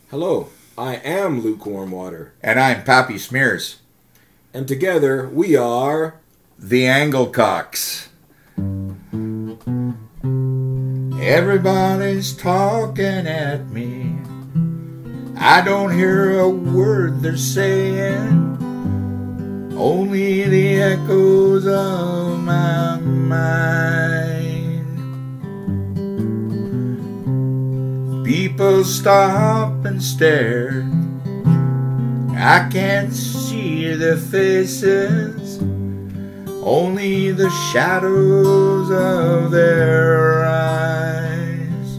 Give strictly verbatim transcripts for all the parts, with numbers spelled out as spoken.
Hello, I am Lukewarm Water. And I'm Pappy Smears. And together we are... The Anglecocks. Everybody's talking at me. I don't hear a word they're saying. Only the echoes of my mind. People stop and stare. I can't see their faces, only the shadows of their eyes.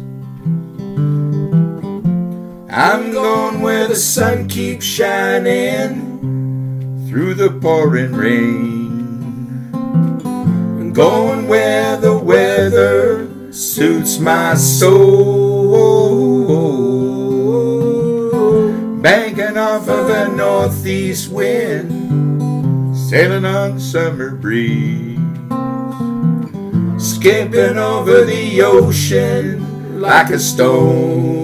I'm going where the sun keeps shining through the pouring rain. I'm going where the weather suits my soul. Banking off of a northeast wind, sailing on summer breeze, skipping over the ocean like a stone.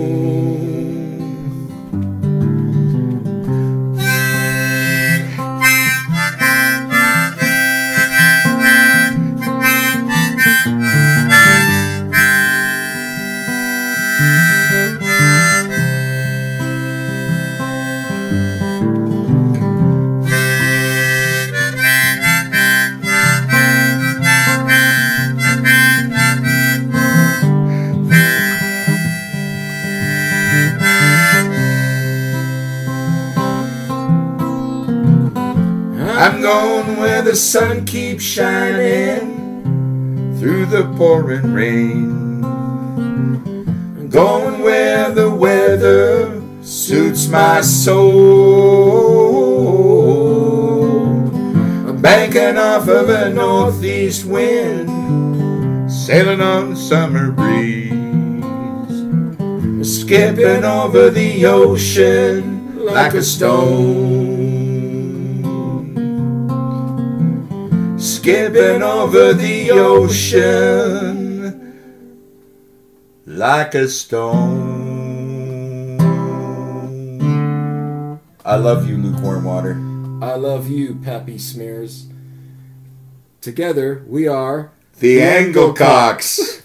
I'm going where the sun keeps shining through the pouring rain. I'm going where the weather suits my soul. I'm banking off of a northeast wind, sailing on the summer breeze, skipping over the ocean like a stone. Skipping over the ocean like a stone. I love you, Lukewarm Water. I love you, Pappy Smears. Together we are... The Anglecocks.